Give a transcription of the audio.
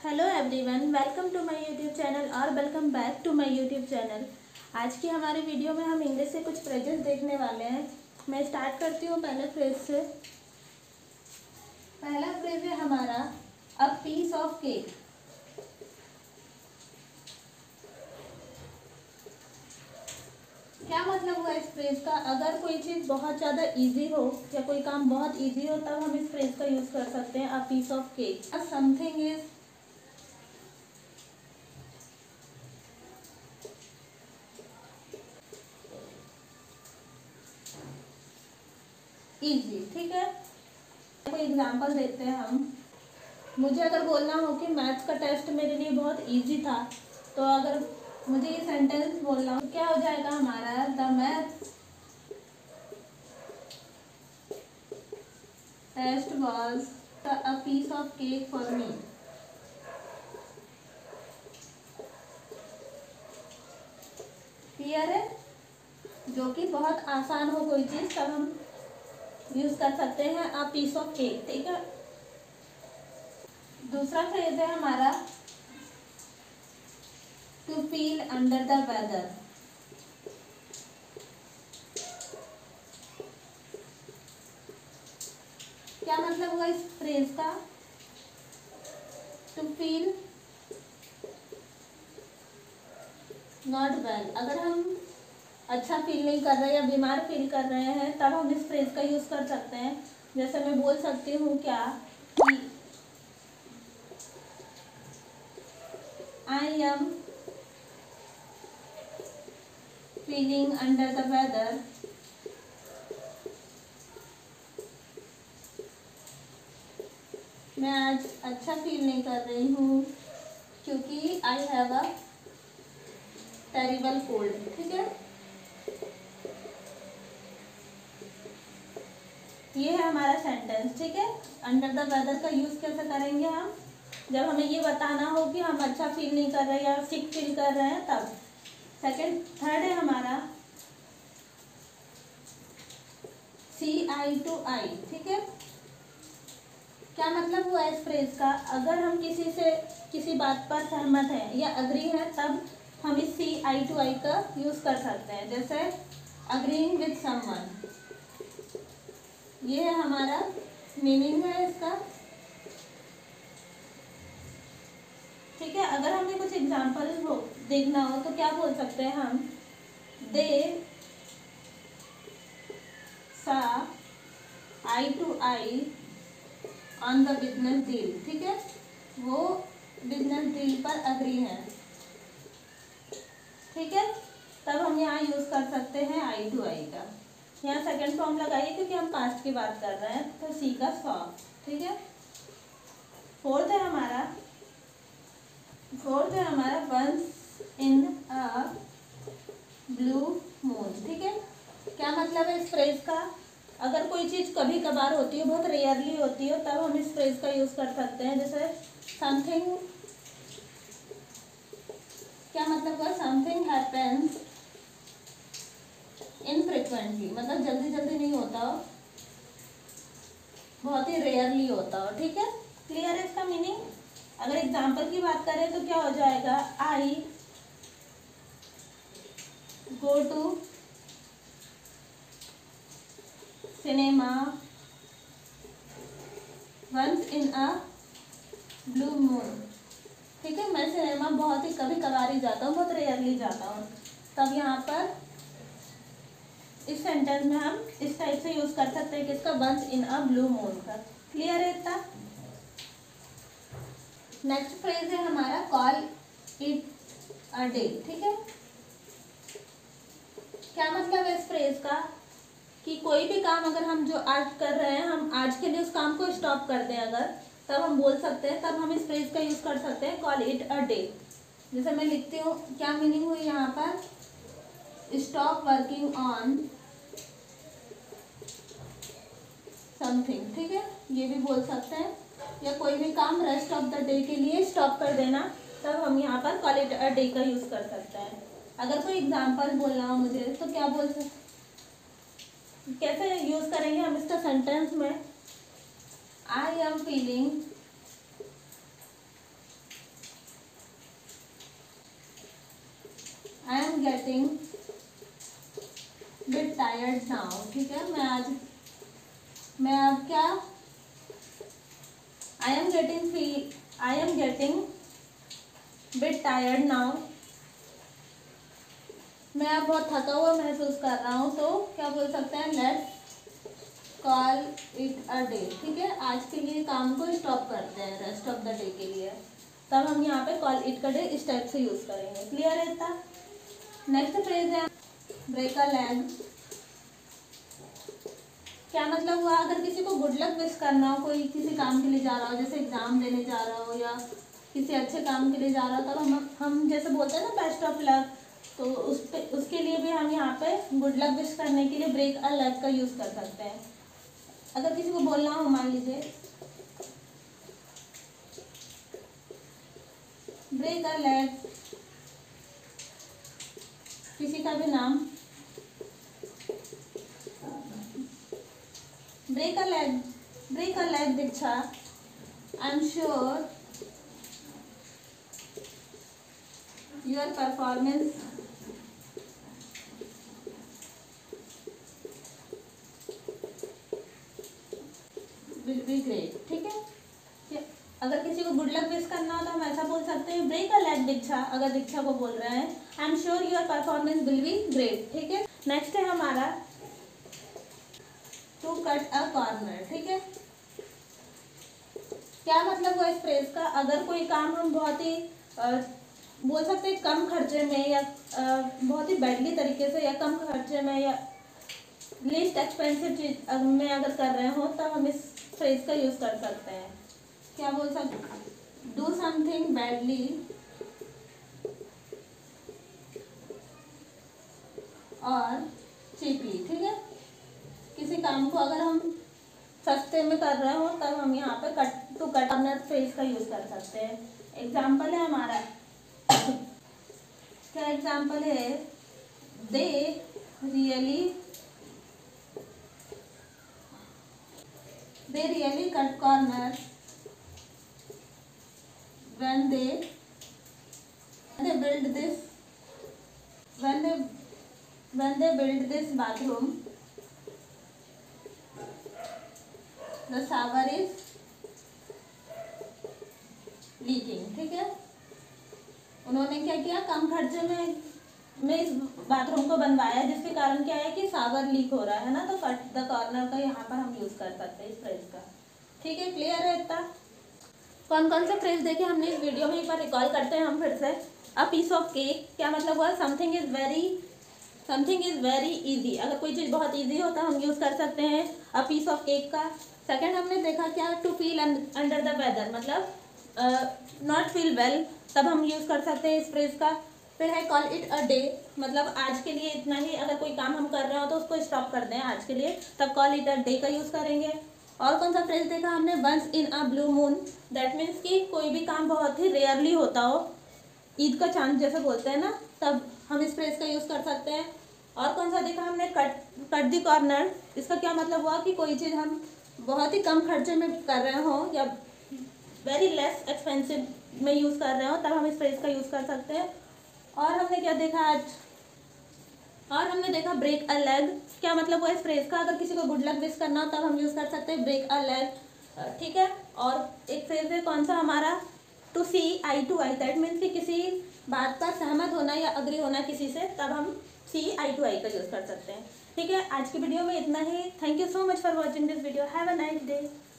Hello everyone, welcome to my YouTube channel और welcome back to my YouTube channel. आज की हमारी video में हम इंग्लिश से कुछ फ्रेजेस देखने वाले हैं। मैं स्टार्ट करती हूँ पहले फ्रेज से। पहला फ्रेज है हमारा अ पीस ऑफ केक। क्या मतलब हुआ इस फ्रेज का? अगर कोई चीज़ बहुत ज़्यादा इजी हो या कोई काम बहुत इजी हो तब हम इस फ्रेज का यूज़ कर सकते हैं, a piece of cake. Something is easy. ठीक है, कोई एग्जांपल देते हैं हम। मुझे अगर बोलना हो कि मैथ्स का टेस्ट मेरे लिए बहुत इजी था, तो अगर मुझे ये सेंटेंस बोलना हो तो क्या हो जाएगा हमारा? The maths test was a piece of cake for me. Clear है? जो कि बहुत आसान हो कोई चीज़ तब हम यूज़ कर सकते हैं अ पीस ऑफ केक। ठीक है, दूसरा फ्रेज है हमारा to feel under the weather. क्या मतलब हुआ इस फ्रेज का? To feel not well. अगर हम अच्छा फील नहीं कर रहे या बीमार फील कर रहे हैं तब हम इस फ्रेज का यूज़ कर सकते हैं। जैसे मैं बोल सकती हूँ क्या कि I am feeling under the weather. मैं आज अच्छा फील नहीं कर रही हूँ क्योंकि I have a terrible cold. ठीक है, ये है हमारा सेंटेंस। ठीक है, अंडर द वेदर का यूज़ कैसे करेंगे हम? जब हमें ये बताना हो कि हम अच्छा फील नहीं कर रहे या सिक फील कर रहे हैं तब। थर्ड है हमारा सी आई टू आई। ठीक है, क्या मतलब हुआ इस फ्रेज का? अगर हम किसी से किसी बात पर सहमत हैं या अग्री हैं तब हम इस सी आई टू आई का यूज़ कर सकते हैं। जैसे अग्रीइंग विद समवन, ये है हमारा मीनिंग है इसका। ठीक है, अगर हमें कुछ एग्जाम्पल देखना हो तो क्या बोल सकते हैं हम? They saw eye to eye on the business deal. ठीक है, वो बिजनेस डील पर अग्री है। ठीक है, तब हम यहाँ यूज़ कर सकते हैं आई टू आई का। यहाँ सेकंड फॉर्म लगाइए क्योंकि हम पास्ट की बात कर रहे हैं, तो सी का सॉ। ठीक है, फोर्थ है हमारा once in a blue moon. ठीक है, क्या मतलब है इस फ्रेज का? अगर कोई चीज़ कभी कभार होती है, बहुत रेयरली होती है, तब हम इस फ्रेज का यूज़ कर सकते हैं। जैसे समथिंग, क्या मतलब हुआ? समथिंग हैपेंस इनफ्रिक्वेंटली, मतलब जल्दी जल्दी नहीं होता हो, बहुत ही रेयरली होता हो। ठीक है, क्लियर है इसका मीनिंग? अगर एग्जाम्पल की बात करें तो क्या हो जाएगा? I go to cinema once in a blue moon. ठीक है, मैं सिनेमा बहुत ही कभी कभार ही जाता हूँ, बहुत रेयरली जाता हूँ। तब यहाँ पर इस सेंटेंस में हम इस टाइप से यूज कर सकते हैं कि इसका once in a blue moon का। क्लियर है इतना? नेक्स्ट फ्रेज है हमारा कॉल इट अ डे। ठीक है, क्या मतलब है इस फ्रेज का? कि कोई भी काम अगर हम जो आज कर रहे हैं, हम आज के लिए उस काम को स्टॉप कर दें अगर, तब हम बोल सकते हैं, तब हम इस फ्रेज का यूज कर सकते हैं कॉल इट अ डे। जैसे मैं लिखती हूँ, क्या मीनिंग हुई यहाँ पर? Stop working on something. ठीक है, ये भी बोल सकते हैं, या कोई भी काम रेस्ट ऑफ द डे के लिए स्टॉप कर देना, तब हम यहाँ पर कॉल इट अ डे का यूज कर सकते हैं। अगर कोई एग्जांपल बोलना हो मुझे तो क्या बोल सकते, कैसे यूज करेंगे हम इसका सेंटेंस में? I am feeling getting bit tired now. ठीक है, मैं अब क्या, I am getting bit tired now. मैं अब बहुत थका हुआ महसूस कर रहा हूँ, तो क्या बोल सकते हैं, let's call it a day. ठीक है, आज के लिए काम को स्टॉप करते हैं, रेस्ट ऑफ द डे के लिए। तब हम यहाँ पे कॉल इट का डे इस टाइप से यूज करेंगे। क्लियर है इतना? नेक्स्ट फ्रेज है ब्रेक अ लेग। क्या मतलब हुआ, अगर किसी को गुड लक विश करना हो, कोई किसी काम के लिए जा रहा हो, जैसे एग्जाम देने जा रहा हो या किसी अच्छे काम के लिए जा रहा हो, तब हम जैसे बोलते हैं ना बेस्ट ऑफ लक, तो उसके लिए भी हम यहाँ पे गुड लक विश करने के लिए ब्रेक अ लेग का यूज कर सकते हैं। अगर किसी को बोलना हो, मान लीजिए ब्रेक अ लेग, किसी का भी नाम, break a leg Diksha, I am sure your performance will be great. ठीक है, अगर किसी को गुड लक विश करना हो तो हम ऐसा बोल सकते हैं ब्रेक अ लेग दीक्षा, अगर दीक्षा को बोल रहे हैं, I am sure your performance will be great. ठीक है, नेक्स्ट है हमारा टू कट अ कॉर्नर। ठीक है, क्या मतलब हुआ इस फ्रेज का, अगर कोई काम हम बहुत ही बोल सकते हैं कम खर्चे में या बहुत ही बैडली तरीके से या कम खर्चे में या लीस्ट एक्सपेंसिव चीज में अगर कर रहे हो, तब हम इस फ्रेज का यूज कर सकते हैं। क्या बोल सकते, डू समथिंग बैडली और चीपली। ठीक है, किसी काम को अगर हम सस्ते में कर रहे हो, तब हम यहाँ पे cut to cut corner phrase का यूज कर सकते हैं। एग्जाम्पल है हमारा, क्या एग्जाम्पल है, they really cut corner when they build this bathroom, the shower is leaking। ठीक है, उन्होंने क्या किया, कम खर्चे में इस बाथरूम को बनवाया, जिसके कारण क्या है कि शावर लीक हो रहा है ना, तो कट द कॉर्नर का यहाँ पर हम यूज कर सकते हैं इस फ्रेज का। ठीक है, क्लियर है इतना? कौन कौन से फ्रेज देखे हमने इस वीडियो में, एक बार रिकॉल करते हैं हम फिर से। अ पीस ऑफ केक, क्या मतलब हुआ, समथिंग इज वेरी इजी। अगर कोई चीज़ बहुत इजी हो तो हम यूज़ कर सकते हैं अ पीस ऑफ केक का। सेकंड हमने देखा क्या, to feel under the weather, मतलब नॉट फील वेल, तब हम यूज़ कर सकते हैं इस फ्रेज का। फिर है कॉल इट अ डे, मतलब आज के लिए इतना ही, अगर कोई काम हम कर रहे हो तो उसको स्टॉप कर दें आज के लिए, तब कॉल इट अ डे का यूज़ करेंगे। और कौन सा फ्रेज देखा हमने, once in a blue moon, that means कि कोई भी काम बहुत ही रेयरली होता हो, ईद का चांद जैसे बोलते हैं ना, तब हम इस फ्रेज का यूज़ कर सकते हैं। और कौन सा देखा हमने, कट दी कॉर्नर, इसका क्या मतलब हुआ कि कोई चीज़ हम बहुत ही कम खर्चे में कर रहे हो या वेरी लेस एक्सपेंसिव में यूज़ कर रहे हो, तब हम इस फ्रेज का यूज़ कर सकते हैं। और हमने क्या देखा आज, और हमने देखा ब्रेक अ लेग, क्या मतलब हुआ इस फ्रेज का, अगर किसी को गुड लक विश करना हो तब हम यूज़ कर सकते हैं ब्रेक अ लेग। ठीक है, और एक फ्रेज है कौन सा हमारा, to see eye to eye, that means कि किसी बात पर सहमत होना या अग्री होना किसी से, तब हम सी आई टू आई का यूज़ कर सकते हैं। ठीक है, आज की वीडियो में इतना ही। Thank you so much for watching this video, have a nice day.